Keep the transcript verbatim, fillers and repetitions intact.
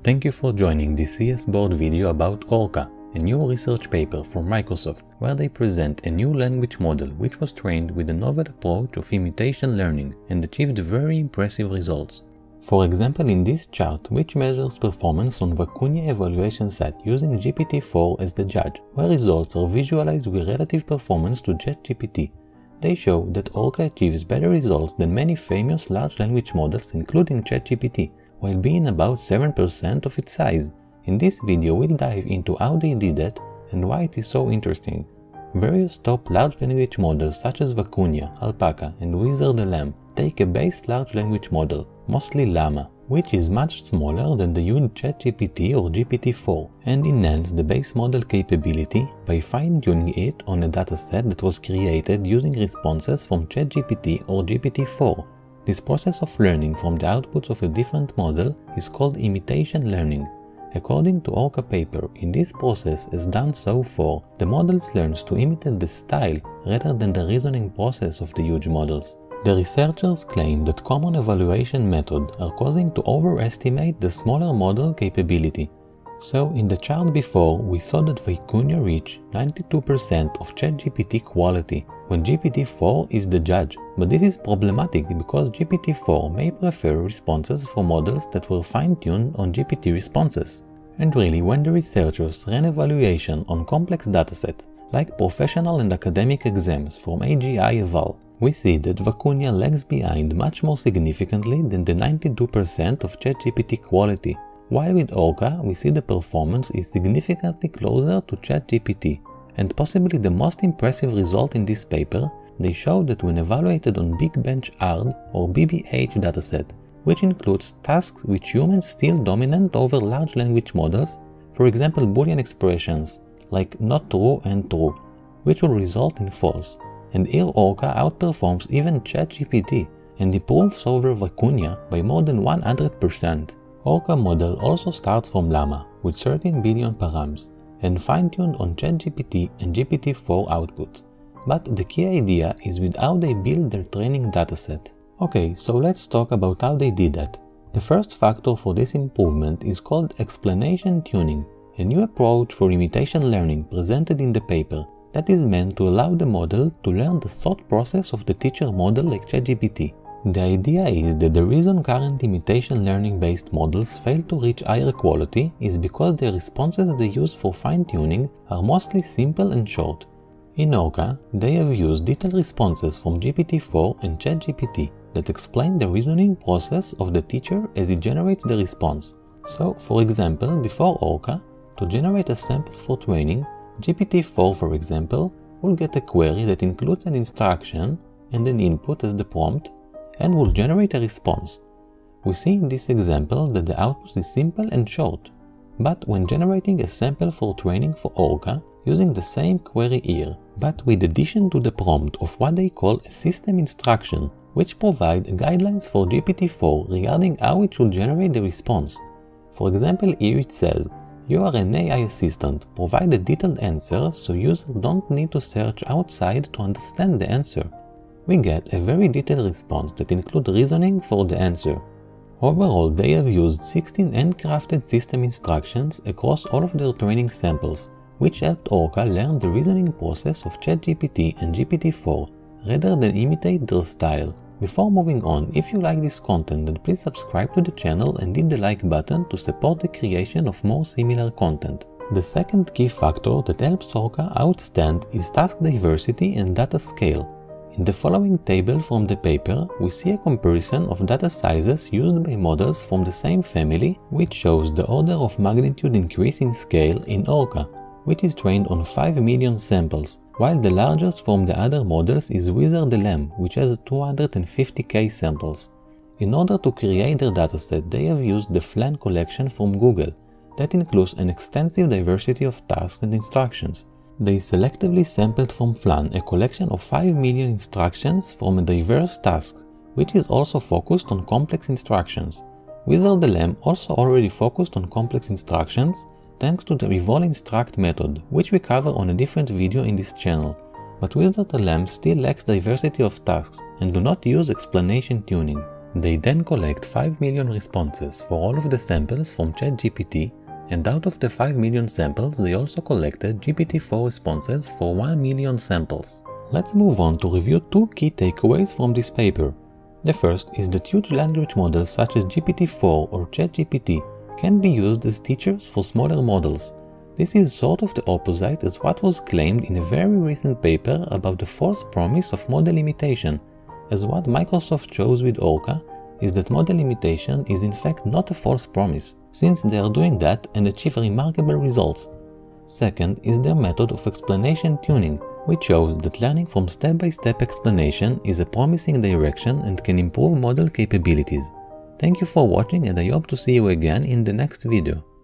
Thank you for joining this C S board video about Orca, a new research paper from Microsoft, where they present a new language model which was trained with a novel approach of imitation learning and achieved very impressive results. For example, in this chart, which measures performance on Vicuna evaluation set using G P T four as the judge, where results are visualized with relative performance to ChatGPT. They show that Orca achieves better results than many famous large language models including ChatGPT, while being about seven percent of its size. In this video we'll dive into how they did that and why it is so interesting. Various top large language models such as Vicuna, Alpaca and WizardLM take a base large language model, mostly Llama, which is much smaller than the huge ChatGPT or G P T four, and enhance the base model capability by fine-tuning it on a dataset that was created using responses from ChatGPT or G P T four. This process of learning from the outputs of a different model is called imitation learning. According to Orca paper, in this process as done so far, the models learns to imitate the style rather than the reasoning process of the huge models. The researchers claim that common evaluation methods are causing to overestimate the smaller model capability. So in the chart before, we saw that Vicuna reached ninety-two percent of ChatGPT quality, when G P T four is the judge. But this is problematic because G P T four may prefer responses for models that were fine-tuned on G P T responses. And really, when the researchers ran evaluation on complex datasets, like professional and academic exams from A G I Eval, we see that Vicuna lags behind much more significantly than the ninety-two percent of ChatGPT quality, while with Orca we see the performance is significantly closer to ChatGPT. And possibly the most impressive result in this paper, they show that when evaluated on Big Bench Hard or B B H dataset, which includes tasks which humans still dominant over large language models, for example Boolean expressions like not true and true, which will result in false. And here Orca outperforms even ChatGPT and improves over Vicuna by more than one hundred percent. Orca model also starts from Llama with thirteen billion params and fine-tuned on ChatGPT and G P T four outputs. But the key idea is with how they build their training dataset. Okay, so let's talk about how they did that. The first factor for this improvement is called explanation tuning, a new approach for imitation learning presented in the paper that is meant to allow the model to learn the thought process of the teacher model like ChatGPT. The idea is that the reason current imitation learning based models fail to reach higher quality is because the responses they use for fine-tuning are mostly simple and short. In Orca, they have used detailed responses from G P T four and ChatGPT that explain the reasoning process of the teacher as it generates the response. So, for example, before Orca, to generate a sample for training, G P T four, for example, will get a query that includes an instruction and an input as the prompt, and will generate a response. We see in this example that the output is simple and short. But when generating a sample for training for Orca, using the same query here, but with addition to the prompt of what they call a system instruction, which provide guidelines for G P T four regarding how it should generate the response. For example, here it says, "You are an A I assistant, provide a detailed answer so users don't need to search outside to understand the answer." We get a very detailed response that includes reasoning for the answer. Overall, they have used sixteen handcrafted system instructions across all of their training samples, which helped Orca learn the reasoning process of ChatGPT and G P T four, rather than imitate their style. Before moving on, if you like this content, then please subscribe to the channel and hit the like button to support the creation of more similar content. The second key factor that helps Orca outstand is task diversity and data scale. In the following table from the paper, we see a comparison of data sizes used by models from the same family, which shows the order of magnitude increase in scale in Orca, which is trained on five million samples, while the largest from the other models is WizardLM, which has two hundred fifty K samples. In order to create their dataset, they have used the FLAN collection from Google, that includes an extensive diversity of tasks and instructions. They selectively sampled from FLAN a collection of five million instructions from a diverse task, which is also focused on complex instructions. WizardLM also already focused on complex instructions thanks to the Evol instruct method, which we cover on a different video in this channel. But WizardLM still lacks diversity of tasks and do not use explanation tuning. They then collect five million responses for all of the samples from ChatGPT, and out of the five million samples they also collected G P T four responses for one million samples. Let's move on to review two key takeaways from this paper. The first is that huge language models such as G P T four or ChatGPT can be used as teachers for smaller models. This is sort of the opposite as what was claimed in a very recent paper about the false promise of model imitation, as what Microsoft chose with Orca is that model imitation is in fact not a false promise, since they are doing that and achieve remarkable results. Second is their method of explanation tuning, which shows that learning from step-by-step explanation is a promising direction and can improve model capabilities. Thank you for watching, and I hope to see you again in the next video.